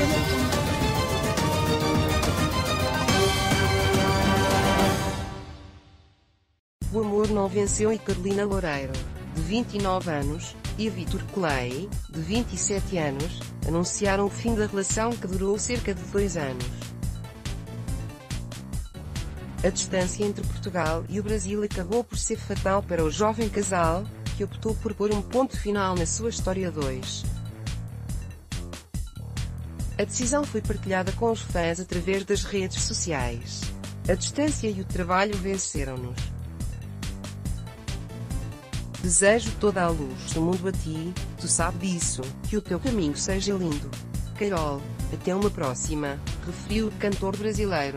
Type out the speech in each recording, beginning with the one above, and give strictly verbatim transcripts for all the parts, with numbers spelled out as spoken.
O amor não venceu e Carolina Loureiro, de vinte e nove anos, e Vítor Clay, de vinte e sete anos, anunciaram o fim da relação que durou cerca de dois anos. A distância entre Portugal e o Brasil acabou por ser fatal para o jovem casal, que optou por pôr um ponto final na sua história a dois. A decisão foi partilhada com os fãs através das redes sociais. A distância e o trabalho venceram-nos. Desejo toda a luz do mundo a ti, tu sabes disso, que o teu caminho seja lindo. Carol, até uma próxima, referiu o cantor brasileiro.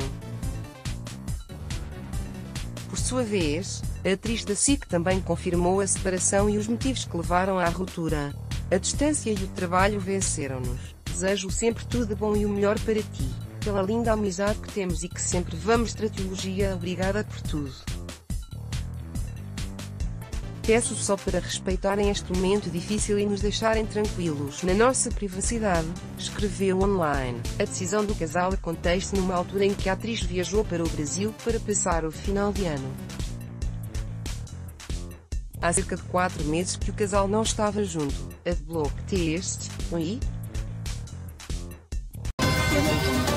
Por sua vez, a atriz da S I C também confirmou a separação e os motivos que levaram à ruptura. A distância e o trabalho venceram-nos. Desejo sempre tudo de bom e o melhor para ti, pela linda amizade que temos e que sempre vamos ter. Trilogia, obrigada por tudo. Peço só para respeitarem este momento difícil e nos deixarem tranquilos na nossa privacidade, escreveu online. A decisão do casal acontece numa altura em que a atriz viajou para o Brasil para passar o final de ano. Há cerca de quatro meses que o casal não estava junto. Adblock este, um i?